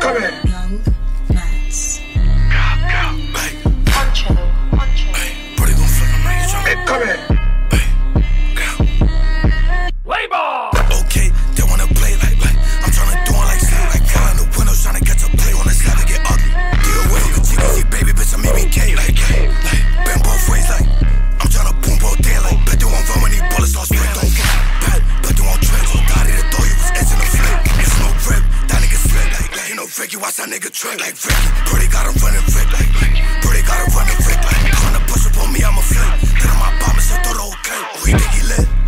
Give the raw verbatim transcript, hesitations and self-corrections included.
come here. Young Mats. Hey, Poncho. Poncho. hey, Brody gon' flip him like he's drunk. Hey, come here. Hey, girl. Play ball. Okay, they wanna play like, like I'm tryna do it like slave, like fly in the windows, tryna get to play on the side to get ugly. Deal with the T V C, baby, bitch, I'm E B K, like, like, like, bend both ways, like, I'm tryna boom both daylight. Bet they won't run when these bullets all spray, don't get bet, bet they won't trip, so die to throw you was edging the flip. It's no rip, that nigga slip, like, like, you know, Ricky, watch that nigga trick, like, Ricky, Brody got him running Rick, like, like, Brody got him running Rick, like, tryna push up on me, I'ma flip, then on my bomb, so throw the whole clip, oh, he think he lit.